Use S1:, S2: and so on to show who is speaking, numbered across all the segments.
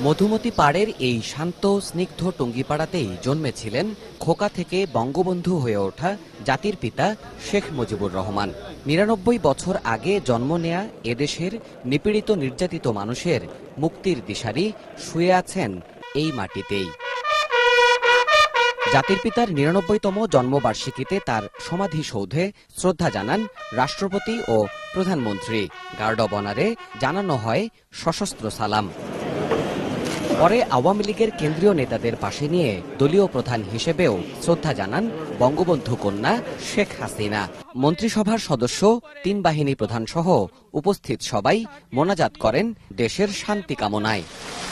S1: মধুমতি পাড়ের এই শান্ত স্নিগ্ধ টুঙ্গিপাড়াতেই জন্মেছিলেন খোকা থেকে বঙ্গবন্ধু হয়ে ওঠা জাতির পিতা শেখ মুজিবুর রহমান। ৯৯ বছর আগে জন্ম নেয়া এদেশের নিপীড়িত নির্যাতিত মানুষের মুক্তির দিশারি শুয়ে আছেন এই মাটিতেই। জাতির পিতার ৯৯তম জন্মবার্ষিকীতে তার সমাধিসৌধে শ্রদ্ধা জানান রাষ্ট্রপতি ও প্রধানমন্ত্রী। গার্ড অব অনারে জানানো হয় সশস্ত্র সালাম। পরে আওয়ামী লীগের কেন্দ্রীয় নেতাদের পাশে নিয়ে দলীয় প্রধান হিসেবেও শ্রদ্ধা জানান বঙ্গবন্ধু কন্যা শেখ হাসিনা। মন্ত্রিসভার সদস্য, ৩ বাহিনী প্রধান সহ উপস্থিত সবাই মোনাজাত করেন দেশের শান্তি কামনায়।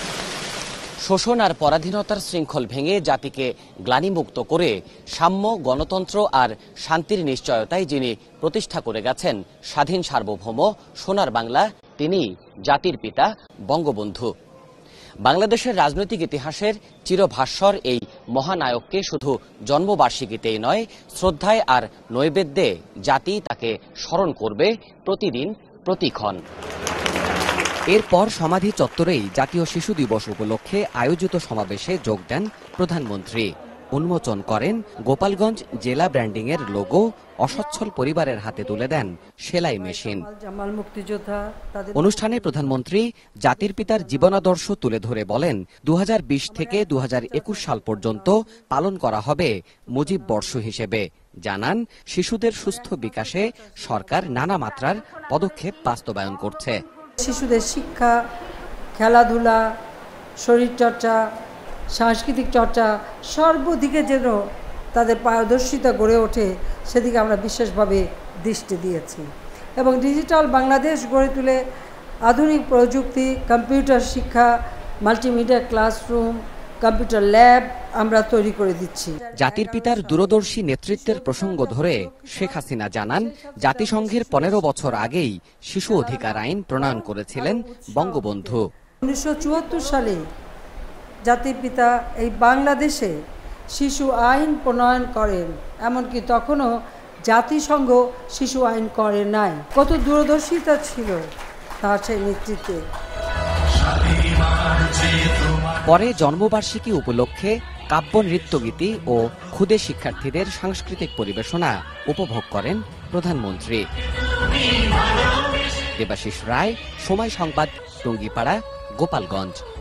S1: শোষণ আর পরাধীনতার শৃঙ্খল ভেঙে জাতিকে গ্লানিমুক্ত করে সাম্য, গণতন্ত্র আর শান্তির নিশ্চয়তায় যিনি প্রতিষ্ঠা করে গেছেন স্বাধীন সার্বভৌম সোনার বাংলা, তিনি জাতির পিতা বঙ্গবন্ধু। বাংলাদেশের রাজনৈতিক ইতিহাসের চিরভাস্বর এই মহানায়ককে শুধু জন্মবার্ষিকীতেই নয়, শ্রদ্ধায় আর নৈবেদ্যে জাতি তাকে স্মরণ করবে প্রতিদিন, প্রতিক্ষণ। এরপর সমাধি চত্বরেই জাতীয় শিশু দিবস উপলক্ষে আয়োজিত সমাবেশে যোগ দেন প্রধানমন্ত্রী। উন্মোচন করেন গোপালগঞ্জ জেলা ব্র্যান্ডিংয়ের লোগো, অসচ্ছল পরিবারের হাতে তুলে দেন সেলাই মেশিন। অনুষ্ঠানে প্রধানমন্ত্রী জাতির পিতার জীবনাদর্শ তুলে ধরে বলেন, ২০২০ থেকে ২০২১ সাল পর্যন্ত পালন করা হবে মুজিব বর্ষ হিসেবে। জানান, শিশুদের সুস্থ বিকাশে সরকার নানা মাত্রার পদক্ষেপ বাস্তবায়ন করছে।
S2: শিশুদের শিক্ষা, খেলাধুলা, শরীরচর্চা, সাংস্কৃতিক চর্চা সর্বদিকে যেন তাদের পারদর্শিতা গড়ে ওঠে, সেদিকে আমরা বিশেষভাবে দৃষ্টি দিয়েছি এবং ডিজিটাল বাংলাদেশ গড়ে তুলে আধুনিক প্রযুক্তি, কম্পিউটার শিক্ষা, মাল্টিমিডিয়া ক্লাসরুম, কম্পিউটার ল্যাব আমরা তৈরি করে দিচ্ছি।
S1: জাতির পিতার দূরদর্শী নেতৃত্বের প্রসঙ্গ ধরে শেখ হাসিনা জানান, জাতিসংঘের ১৫ বছর আগেই শিশু অধিকার আইন প্রণয়ন করেছিলেন বঙ্গবন্ধু।
S2: ১৯৭৪ সালে জাতির পিতা এই বাংলাদেশে শিশু আইন প্রণয়ন করেন, এমনকি তখনও জাতিসংঘ শিশু আইন করে নাই। কত দূরদর্শিতা ছিল তার সেই নেতৃত্বে।
S1: পরে জন্মবার্ষিকী উপলক্ষে কাব্য, নৃত্যগীতি ও ক্ষুদে শিক্ষার্থীদের সাংস্কৃতিক পরিবেশনা উপভোগ করেন প্রধানমন্ত্রী। দেবাশিস রায়, সময় সংবাদ, টুঙ্গিপাড়া, গোপালগঞ্জ।